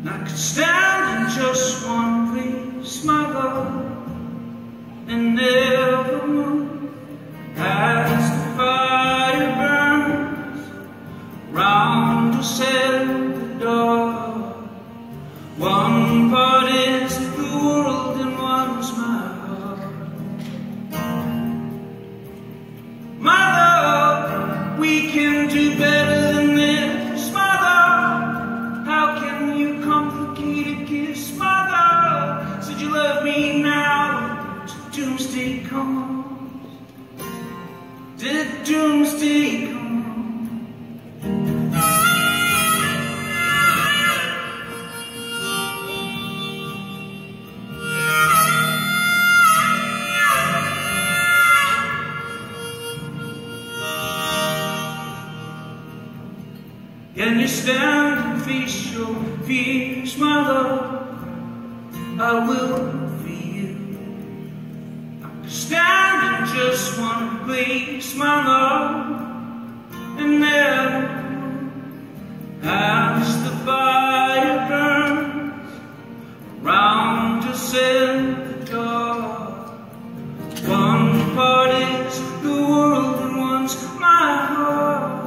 I could stand in just one place, my love, and never move as the fire burns round to set the door. One part is the world and one's my heart. My love, we can do better than this, my love. How can you complicate a kiss, my love? Said you love me now till doomsday comes. Did doomsday come? Can you stand and face your fears, my love? I will for you. I can stand in just one place, my love, and never as the fire burns round to set the door. One part is the world and one's my heart.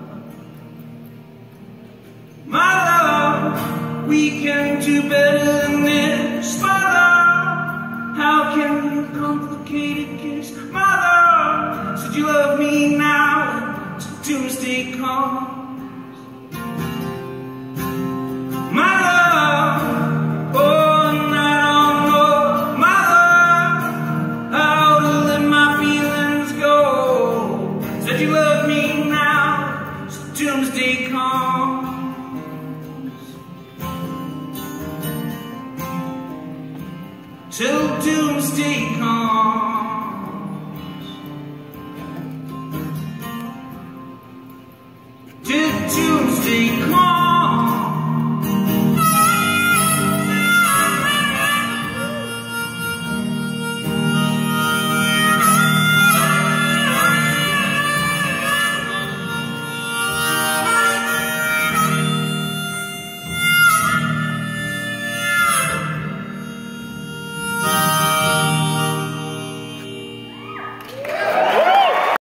My love, we can do better than this, my love. How can you complicate a kiss, my love? Said you love me now till doomsday comes. My love, oh, and I don't know, my love, how to let my feelings go. Said you love me now till doomsday comes. Till doomsday comes.